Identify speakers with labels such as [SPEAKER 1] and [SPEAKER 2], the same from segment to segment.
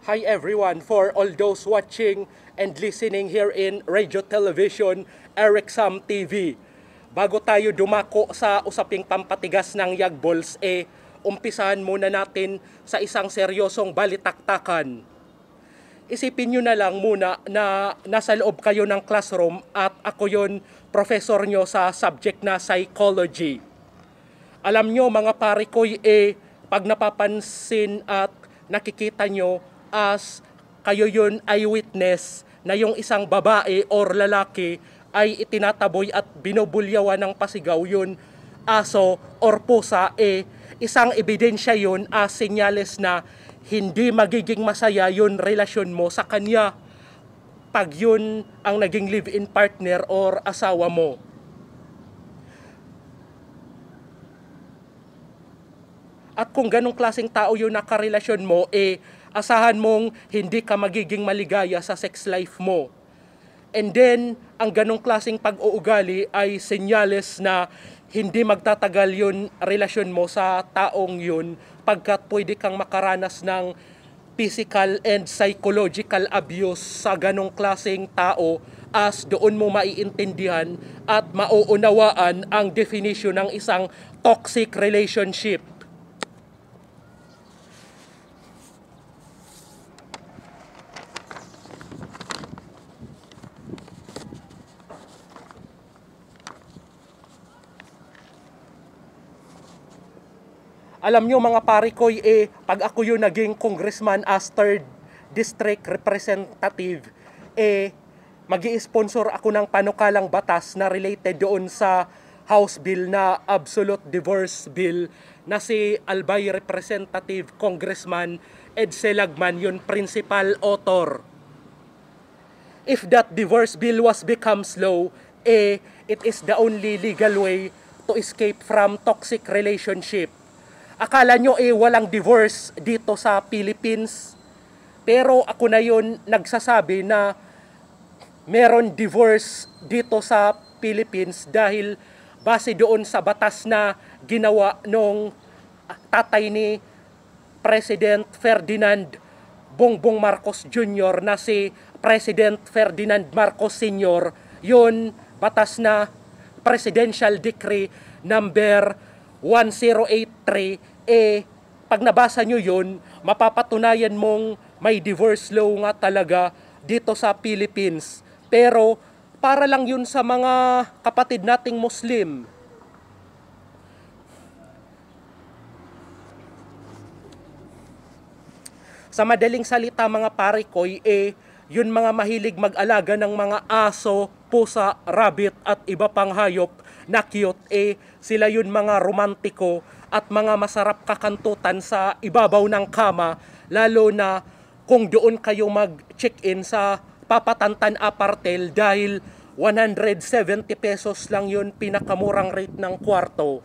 [SPEAKER 1] Hi everyone, for all those watching and listening here in Radio Television, Eric Sam TV. Bago tayo dumako sa usaping pampatigas ng Yagbols, umpisahan muna natin sa isang seryosong balitaktakan. Isipin nyo na lang muna na nasa loob kayo ng classroom at ako yon professor nyo sa subject na psychology. Alam nyo mga pare ko, pag napapansin at nakikita nyo as kayo yun eyewitness na yung isang babae or lalaki ay itinataboy at binubulyawan ng pasigaw yun aso or pusa, isang ebidensya yun as senyales na hindi magiging masaya yun relasyon mo sa kanya pag yun ang naging live-in partner or asawa mo. At kung ganong klaseng tao yun nakarelasyon mo, asahan mong hindi ka magiging maligaya sa sex life mo. And then, ang ganong klaseng pag-uugali ay senyales na hindi magtatagal yun relasyon mo sa taong yun pagkat pwede kang makaranas ng physical and psychological abuse sa ganong klaseng tao as doon mo maiintindihan at mauunawaan ang definition ng isang toxic relationship. Alam nyo mga pare ko, pag ako yung naging congressman as 3rd district representative, magi-sponsor ako ng panukalang batas na related doon sa House Bill na Absolute Divorce Bill na si Albay Representative Congressman Ed Selagman yung principal author. If that divorce bill was becomes law, it is the only legal way to escape from toxic relationship. Akala nyo walang divorce dito sa Philippines, pero ako na yun nagsasabi na meron divorce dito sa Philippines dahil base doon sa batas na ginawa nung tatay ni President Ferdinand Bongbong Marcos Jr. na si President Ferdinand Marcos Sr. Yun batas na Presidential Decree number 1083, pag nabasa nyo yun, mapapatunayan mong may divorce law nga talaga dito sa Philippines. Pero para lang yun sa mga kapatid nating Muslim. Sa madaling salita mga pare ko, yun mga mahilig mag-alaga ng mga aso, pusa, rabbit at iba pang hayop na cute, sila yun mga romantiko at mga masarap kakantutan sa ibabaw ng kama, lalo na kung doon kayo mag-check-in sa Papatantan Apartel dahil 170 pesos lang yun pinakamurang rate ng kwarto.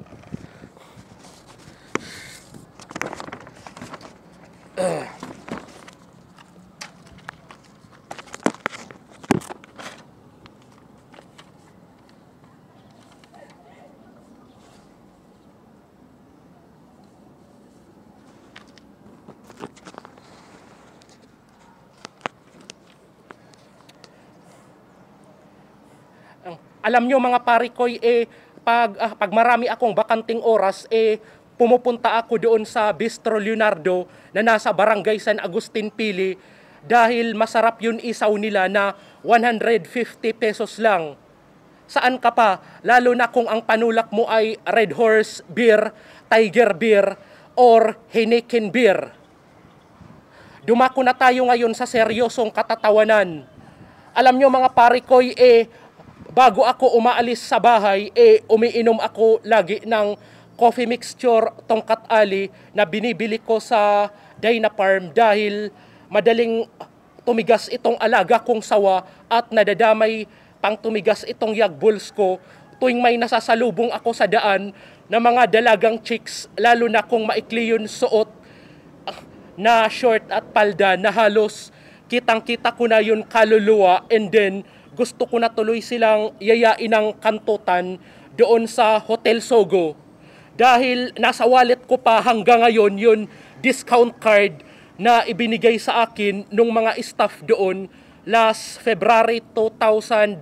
[SPEAKER 1] Alam nyo mga pare ko, pag marami akong bakanting oras, pumupunta ako doon sa Bistro Leonardo na nasa Barangay San Agustin Pili dahil masarap yun isaw nila na 150 pesos lang. Saan ka pa? Lalo na kung ang panulak mo ay Red Horse Beer, Tiger Beer, or Heineken Beer. Dumako na tayo ngayon sa seryosong katatawanan. Alam nyo mga pare ko, bago ako umaalis sa bahay, umiinom ako lagi ng coffee mixture Tongkat Ali na binibili ko sa Dynafarm dahil madaling tumigas itong alaga kong sawa at nadadamay pang tumigas itong Yagbols ko tuwing may nasasalubong ako sa daan na mga dalagang chicks, lalo na kung maikli yun suot na short at palda na halos kitang-kita ko na yun kaluluwa, and then gusto ko na tuloy silang yayain ng kantutan doon sa Hotel Sogo. Dahil nasa wallet ko pa hanggang ngayon yun discount card na ibinigay sa akin nung mga staff doon last February 2014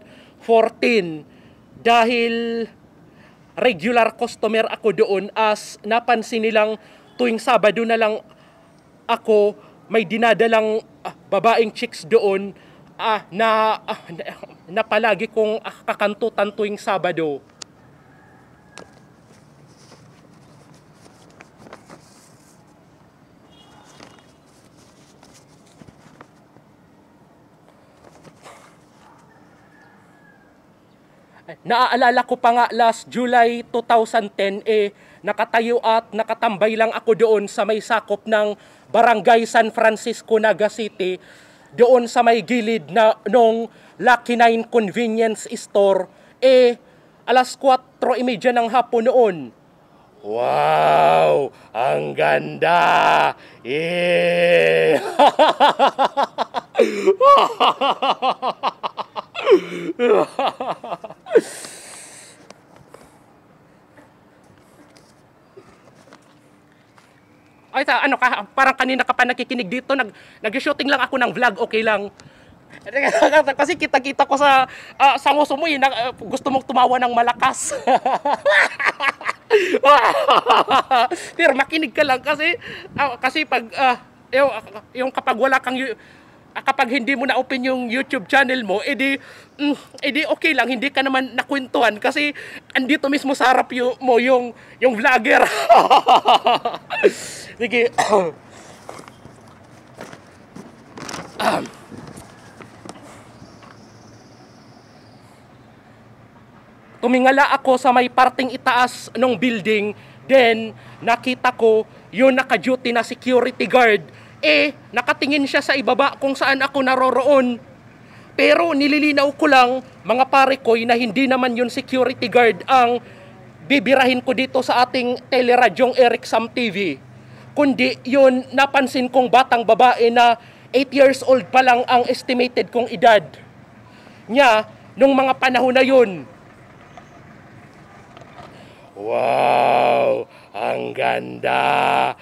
[SPEAKER 1] dahil regular customer ako doon as napansin nilang tuwing Sabado na lang ako may dinadalang babaeng chicks doon na palagi kong kakantutan tuwing Sabado. Naaalala ko pa nga last July 2010 nakatayo at nakatambay lang ako doon sa may sakop ng Barangay San Francisco, Naga City, doon sa may gilid na nung Lucky 9 Convenience Store. Alas 4:30 ng hapon noon. Wow! Ang ganda! Ay, ano ka, parang kanina ka pa nakikinig dito, nag-shooting lang ako ng vlog, okay lang. Kasi kita-kita ko sa sangoso mo, gusto mong tumawa ng malakas. Pero makinig ka lang kasi pag yung kapag wala kang kapag hindi mo na open yung YouTube channel mo, edi okay lang, hindi ka naman nakwentuhan kasi andito mismo sa harap mo yung vlogger. Sige. Tumingala ako sa may parting itaas ng building, then nakita ko yung naka-duty na security guard. Nakatingin siya sa ibaba kung saan ako naroroon. Pero nililinaw ko lang, mga pare ko, na hindi naman yun security guard ang bibirahin ko dito sa ating teleradyong Eric Sam TV. Kundi yun, napansin kong batang babae na 8 years old pa lang ang estimated kong edad niya nung mga panahon na yun. Wow! Ang ganda!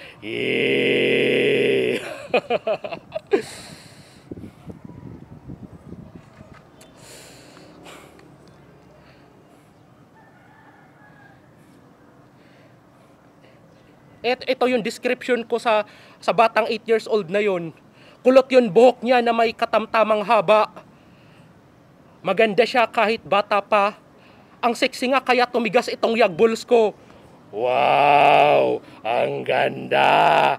[SPEAKER 1] Ito yung description ko sa batang 8 years old na yun. Kulot yun buhok niya na may katamtamang haba. Maganda siya kahit bata pa. Ang sexy nga kaya tumigas itong yagbuls ko. Wow! Ang ganda!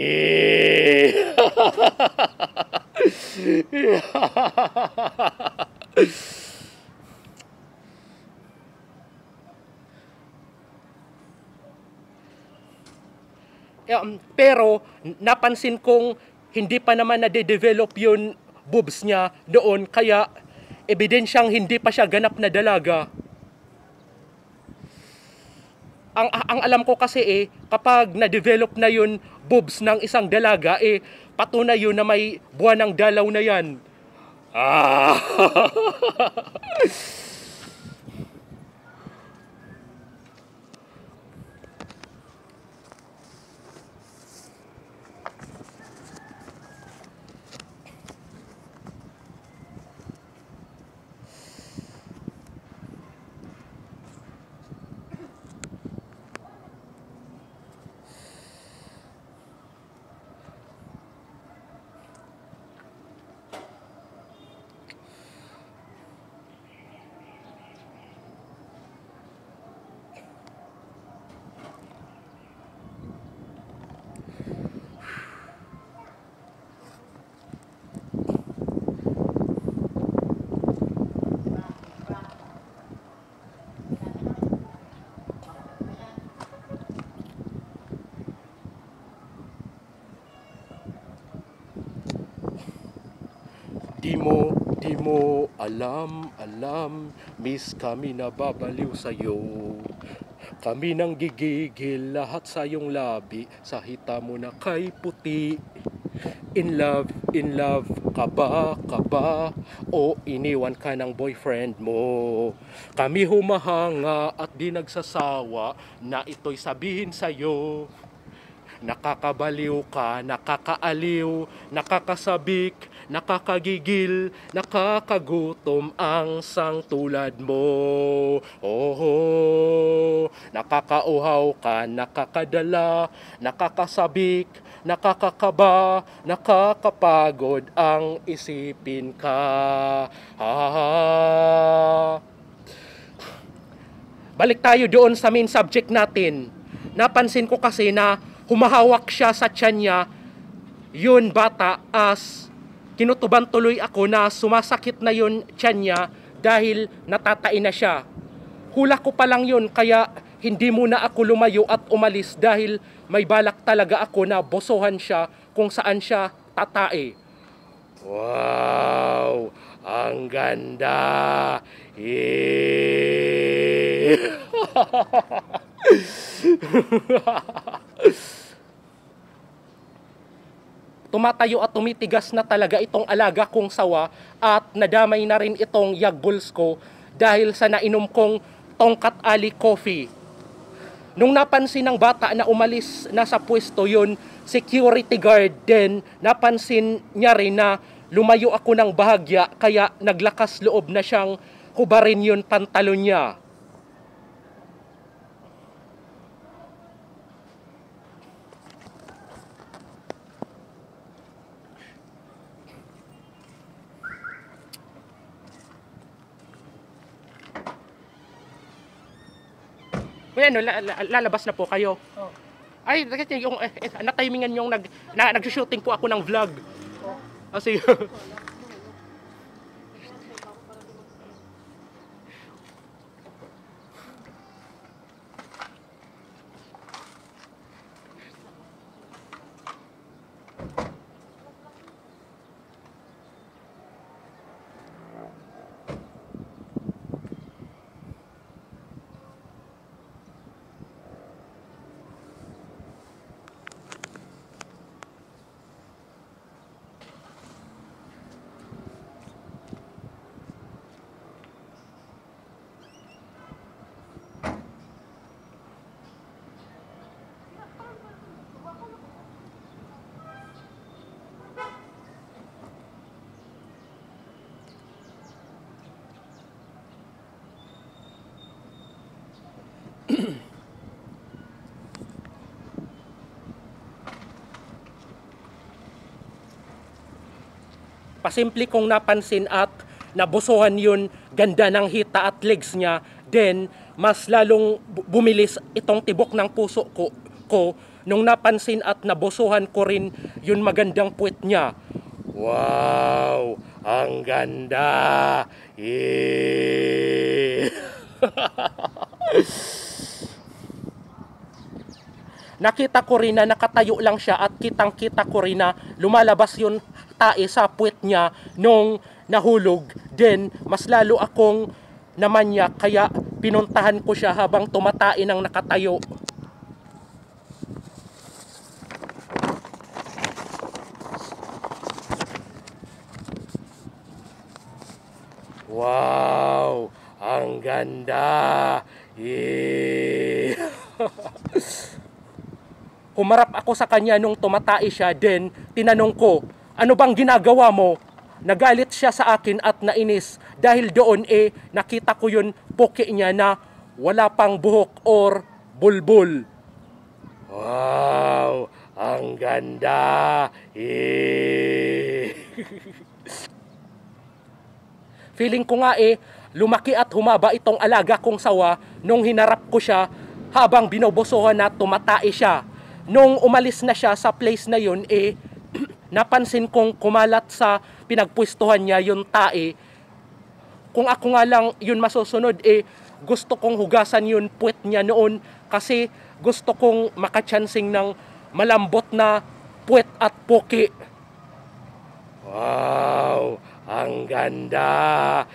[SPEAKER 1] Pero napansin kong hindi pa naman nade-develop yung boobs niya doon, kaya ebidensyang hindi pa siya ganap na dalaga. Ang alam ko kasi kapag na-develop na yun boobs ng isang dalaga, patunay yun na may buwan ng dalaw na yan. Di mo alam, miss, kami nababaliw sa'yo. Kami nang gigigil lahat sa iyong labi, sa hita mo na kay puti. In love ka ba? O iniwan ka ng boyfriend mo? Kami humahanga at di nagsasawa na ito'y sabihin sa'yo. Nakakabaliw ka, nakakaaliw, nakakasabik, nakakagigil, nakakagutom ang sang tulad mo. Oh, nakakauhaw ka, nakakadala, nakakasabik, nakakakaba, nakakapagod ang isipin ka. Balik tayo doon sa main subject natin. Napansin ko kasi na humahawak siya sa tiyan niya, yun bata, as kinutuban tuloy ako na sumasakit na yun tiyan niya dahil natatain na siya. Hula ko pa lang yun, kaya hindi muna ako lumayo at umalis dahil may balak talaga ako na bosohan siya kung saan siya tatae. Wow! Ang ganda! Tumatayo at tumitigas na talaga itong alaga kong sawa at nadamay na rin itong yagbuls ko dahil sa nainom kong tongkat ali coffee. Nung napansin ng bata na umalis na sa pwesto yun, security guard din, napansin niya rin na lumayo ako ng bahagya kaya naglakas loob na siyang hubarin yun pantalon niya. Bueno, lalabas na po kayo.
[SPEAKER 2] Oh.
[SPEAKER 1] Ay, kasi yung na-timingan yung nag-shooting po ako ng vlog.
[SPEAKER 2] Oh.
[SPEAKER 1] Kasi pasimple kong napansin at nabusuhan yun, ganda ng hita at legs niya, then mas lalong bumilis itong tibok ng puso ko nung napansin at nabusuhan ko rin yun magandang puwet niya. Wow! Ang ganda! Nakita ko rin na nakatayo lang siya at kitang-kita ko rin na lumalabas yun tae sa puwet niya nung nahulog. Then, mas lalo akong namanyak kaya pinuntahan ko siya habang tumatae ng nakatayo. Wow! Ang ganda! Humarap ako sa kanya nung tumatae siya, then tinanong ko, ano bang ginagawa mo? Nagalit siya sa akin at nainis dahil doon nakita ko yun poke niya na wala pang buhok or bulbul. Wow! Ang ganda! Feeling ko nga lumaki at humaba itong alaga kong sawa nung hinarap ko siya habang binobosohan na tumatae siya. Nung umalis na siya sa place na yun, napansin kong kumalat sa pinagpwestuhan niya yung tae. Kung ako nga lang yun masusunod, gusto kong hugasan yun puwet niya noon kasi gusto kong makachansing ng malambot na puwet at poke. Wow! Ang ganda!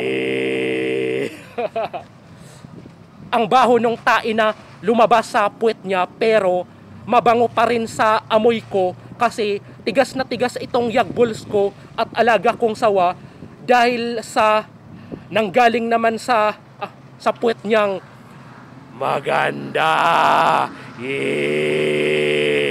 [SPEAKER 1] Ang baho nung tae na lumabas sa puwet niya pero mabango pa rin sa amoy ko kasi tigas na tigas itong yagbuls ko at alaga kong sawa dahil sa nanggaling naman sa puwet niyang maganda.